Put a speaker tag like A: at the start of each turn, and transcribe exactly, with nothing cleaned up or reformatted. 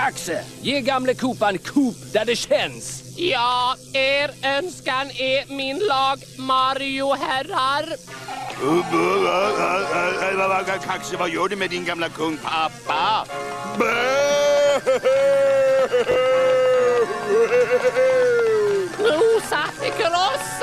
A: Kaxe! Ge gamle kopan kop där det känns.
B: Ja, er önskan är min lag, Mario-herrar.
C: Kaxe, vad gör du med din gamla kung, pappa?
B: Rosa, kross!